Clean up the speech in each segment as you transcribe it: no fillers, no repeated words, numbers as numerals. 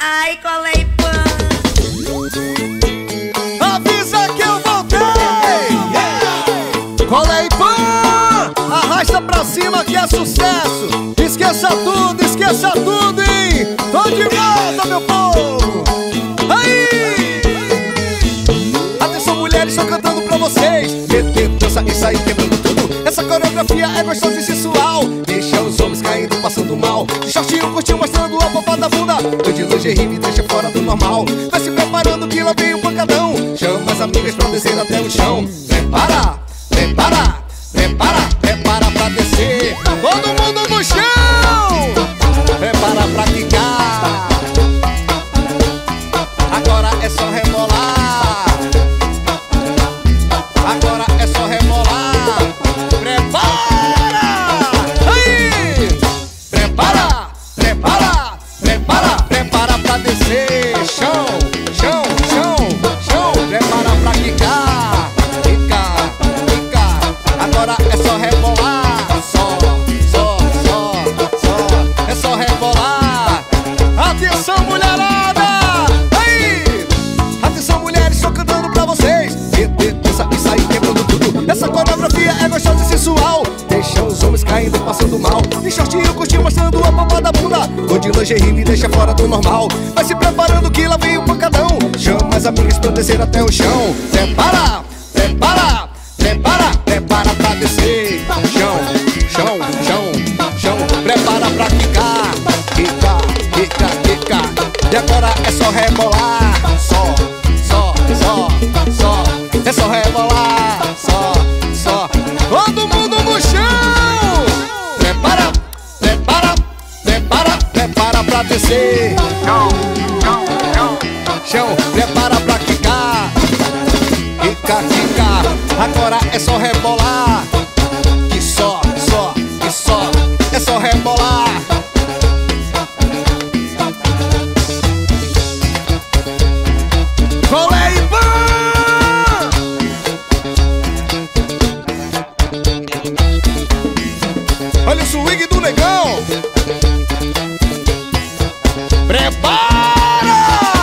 Ai, colei pan. Avisa que eu voltei, colei pan. Arrasta pra cima que é sucesso. Esqueça tudo, hein. Tô de volta, meu povo. Aí! Atenção, mulheres, tô cantando pra vocês. Meter, dança e sair quebrando tudo. Essa coreografia é gostosa e sensual. Deixa os homens caindo, passando mal. De shortinho, curtinho, mostrando a popa da bunda. Tô de lingerie, me deixa fora do normal. Vai se preparando que lá vem o pancadão. Chama as amigas pra descer até o chão. Prepara, prepara, prepara, prepara pra descer. Todo mundo no chão. Prepara pra quicar. Agora é só rebolar. Agora é só rebolar. Prepara! Aí! Prepara, prepara, prepara, prepara pra descer. Chão, chão, chão, chão. Prepara pra quicar. Quicar, quicar. Agora é só rebolar. Só, só, só, só. É só rebolar. Atenção, mulherada! Aí! Atenção, mulheres, tô cantando pra vocês. Dança e sair quebrando tudo. Essa coreografia é gostosa e sensual. Deixa os homens caindo, passando mal. De shortinho, curtinho, mostrando a palma da bunda. Tô de lingerie, me deixa fora do normal. Vai se preparando que lá vem o pancadão. Chama as amigas pra descer até o chão. Prepara, prepara, prepara, prepara pra descer. Chão, chão, chão, chão. Prepara pra quicar. Quicar, quicar, quicar. E agora é só rebolar. Só, só, só, só. É só rebolar. Só, só. Todo mundo no chão. Prepara, prepara, prepara, prepara pra descer. Chão, chão, chão, chão. Prepara pra quicar. Quicar, quicar. Agora é só rebolar. Que só, só, que só. É só rebolar. Colei pan! Olha o swing do negão. Prepara!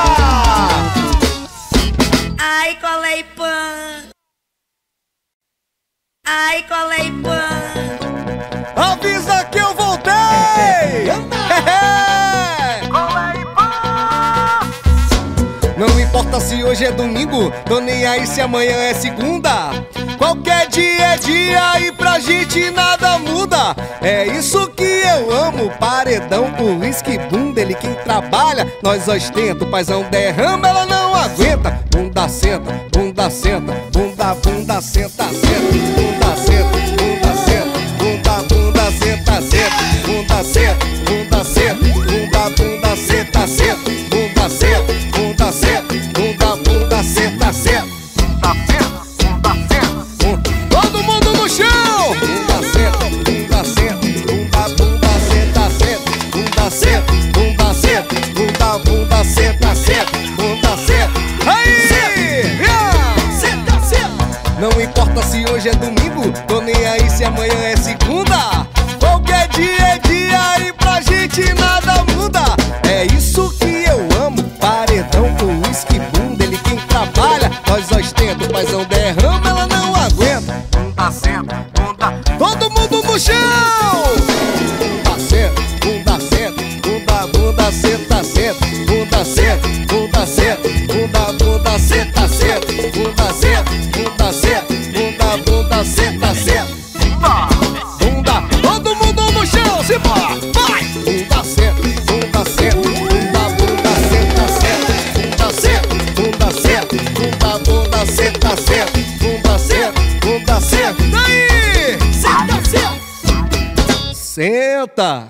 Ai, colei pan. Ai, colei pan. Avisa que eu voltei! Não importa se hoje é domingo, tô nem aí se amanhã é segunda. Qualquer dia é dia e pra gente nada muda. É isso que eu amo, paredão com whisky bunda. Ele quem trabalha, nós ostenta. O paizão derrama, ela não aguenta. Bunda senta, bunda senta, bunda, bunda senta, senta. Bunda senta, bunda senta, bunda, bunda senta, senta. Bunda senta, bunda senta, bunda, bunda senta, senta. Bunda senta, bunda senta, bunda, bunda senta, senta. Bunda senta, bunda senta. Todo mundo no chão. Bunda senta, bunda senta, bunda, bunda senta, senta. Bunda senta, bunda senta, bunda, bunda senta, senta. Bunda senta. Aí! Senta, senta. Não importa se hoje é domingo, tô nem aí se amanhã é segunda. Qualquer dia é dia e pra gente nada muda. É isso que eu amo, paredão com whisky bunda. Ele quem trabalha, nós ostenta. O paizão derrama, ela não aguenta. Bunda senta, bunda. Todo mundo no chão. Bunda senta, bunda senta, bunda, bunda senta, senta. Bunda senta, bunda senta, bunda, bunda senta, senta. Bunda senta, bunda senta, bunda, bunda senta, senta. Bunda, todo mundo no chão, se bora, vai! Bunda senta, bunda senta, bunda, bunda senta, senta. Bunda senta, bunda senta, bunda, bunda senta, senta. Bunda senta, bunda senta. Daí! Senta, senta! Senta!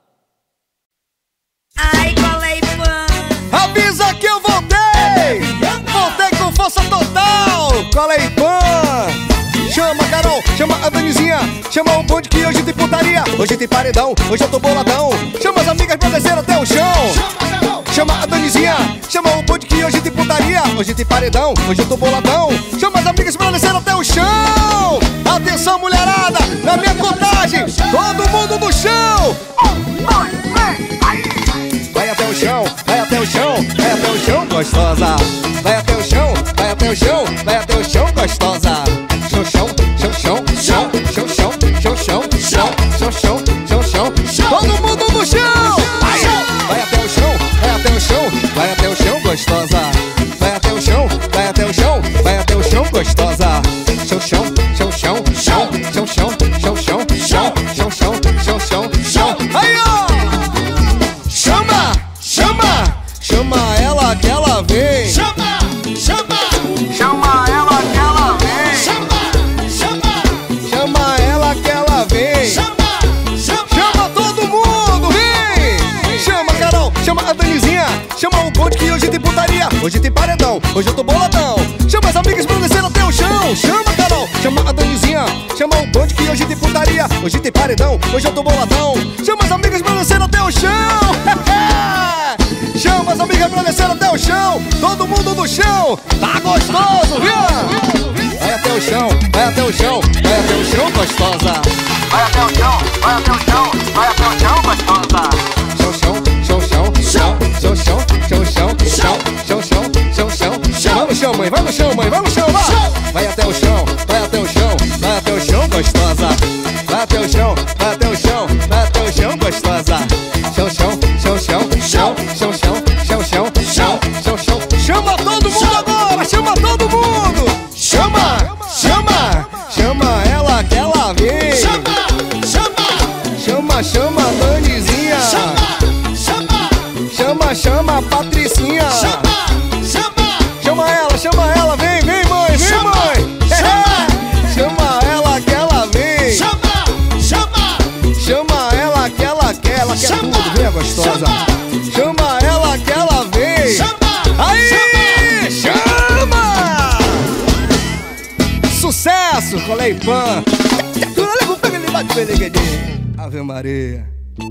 Ai, colei pan. Avisa que eu voltei! Voltei com força total! Colei pan! Chama a Carol, chama a Danizinha, chama o bonde que hoje tem putaria. Hoje tem paredão, hoje eu tô boladão. Chama as amigas pra descer até o chão. Chama a Danizinha, chama o bonde que hoje tem putaria. Hoje tem paredão, hoje eu tô boladão. Chama as amigas pra descer até o chão. Atenção, mulherada, na minha contagem, todo mundo no chão. 1, 2, 3, vai até o chão, vai até até o chão, gostosa. Vai até o chão, vai até o chão, vai até o chão, gostosa. Chão, chão, chão, chão, chão, chão, chão, chão, chão, chão, chão, chão, chão, chão. Todo mundo no chão. Vai até o chão, vai até o chão, vai até o chão, gostosa. Vai até o chão, vai até o chão, vai até o chão, gostosa. Chão, chão, chão, chão, chão, chão, chão, chão, chão, chão, chão, chão, chão, chão, chão. Aí, ó! Chama, chama, chama ela que ela vem. Chama, chama, Chama ela que ela vem. chama, chama, Chama ela que ela vem. chama, chama. Chama todo mundo, vem! Chama Carol, chama a Danizinha. Chama o bonde que hoje tem putaria. Hoje tem paredão, hoje eu tô boladão. Chama as amigas pra descer até o chão. Chama Carol, chama a Danizinha. Chama o bonde que hoje tem putaria. Hoje tem paredão, hoje eu tô boladão. Chama as amigas pra descer até o chão. Chama as amigas pra descer até o chão. Todo mundo no chão. Tá gostoso, viu? Vai até o chão, vai até o chão, vai até o chão, gostosa. Vai até o chão, vai até o chão, vai até o chão, gostosa. Chão, chão, chão, chão, chão, chão, chão, chão, chão, chão, chão, chão, chão. Vai no chão, mãe, vai no chão, mãe, vai no chão, vai. Vai até o chão, vai até o chão, vai até o chão, gostosa. Vai até o chão, vai até o chão, vai até o chão, gostosa. Chão, chão, chão, chão, chão, chão, chão, chão, chão, chão, chão, chão. Chama todo mundo agora, chama todo mundo. Chama, chama, chama ela que ela vem. Chama, chama, Chama, chama a Danizinha. chama, chama, Chama, chama a Patricinha. chama, chama, Chama ela, vem, vem mãe, vem Chama, mãe. chama. Chama ela que ela vem. chama, chama, Chama ela que ela quer Chama, tudo, vem a gostosa. Chama ela que ela vem. chama. Aí, chama! Sucesso, Colei Pan. Ave Maria.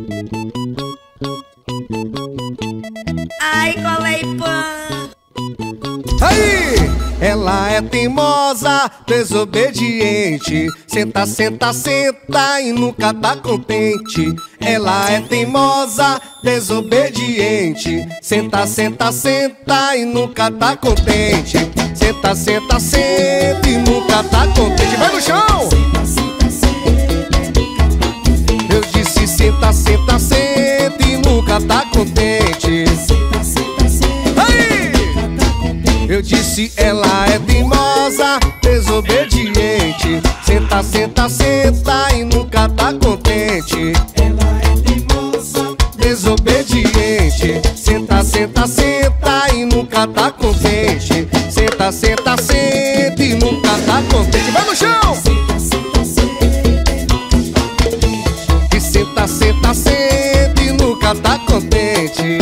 Ai, colei pan. Aí, ela é teimosa, desobediente. Senta, senta, senta e nunca tá contente. Ela é teimosa, desobediente. Senta, senta, senta e nunca tá contente. Senta, senta, senta e nunca tá contente. Vai no chão! Eu disse senta, senta, senta e nunca tá contente. Aí! Eu disse ela é teimosa, desobediente. Senta, senta, senta e nunca tá contente. Ela é teimosa, Desobediente. Senta, senta, senta e nunca tá contente. Senta, senta, senta e nunca tá contente. Vai no chão! E senta, senta, senta e nunca tá contente.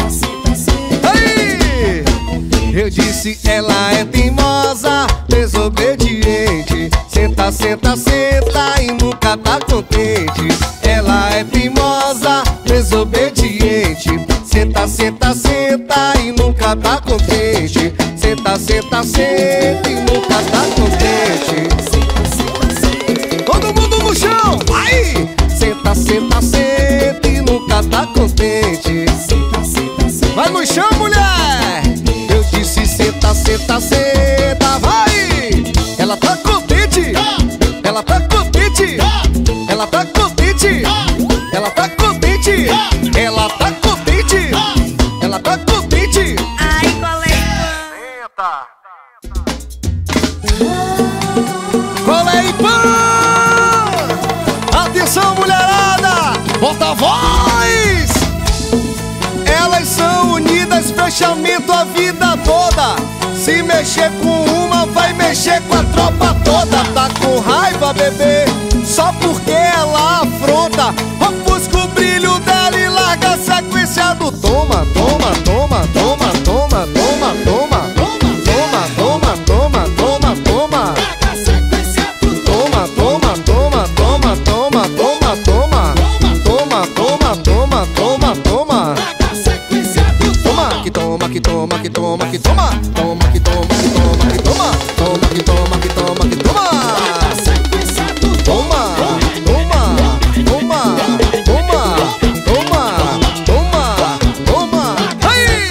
Aí! Eu disse ela é teimosa, desobediente. Senta, senta, senta e nunca tá contente. Ela é teimosa, desobediente. Senta, senta, senta e nunca tá contente. Senta, senta, senta e nunca tá contente. Todo mundo no chão, vai! Senta, senta, senta e nunca tá contente. Vai no chão, mulher! Eu disse senta, senta, senta, vai! Ela tá contente! Ela tá contente! Ela tá contente! Ela tá contente! Ela tá contente! Ela tá contente! Ai, colei pan. Colei Pan! Atenção, mulherada! Bota a voz! Elas são unidas, fechamento a vida toda. Se mexer com uma, vai mexer com a tropa toda. Tá com raiva, bebê, só porque ela afronta. Ofusca o brilho dela e larga a sequência do toma, toma, toma, toma, toma, toma, toma. Toma, toma, toma, toma, toma. pega a sequência do Toma, toma, toma, toma, toma, toma, toma. Toma, toma, toma, toma, toma. pega a sequência do Toma, que toma, que toma, que toma, que toma. Toma, que toma, que toma, que toma. Toma, que toma, que toma, que toma. pega a sequência do Toma, toma, toma, toma, toma, toma, toma. Aí!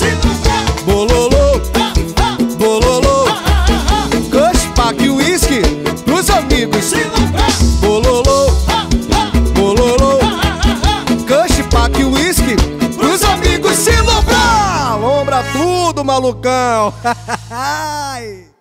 Bololô, bololô, Kush, pack e whisky pros amigos. Bololô, bololô, Kush, pack e whisky pros amigos. Se lombrar, lombra tudo, malucão.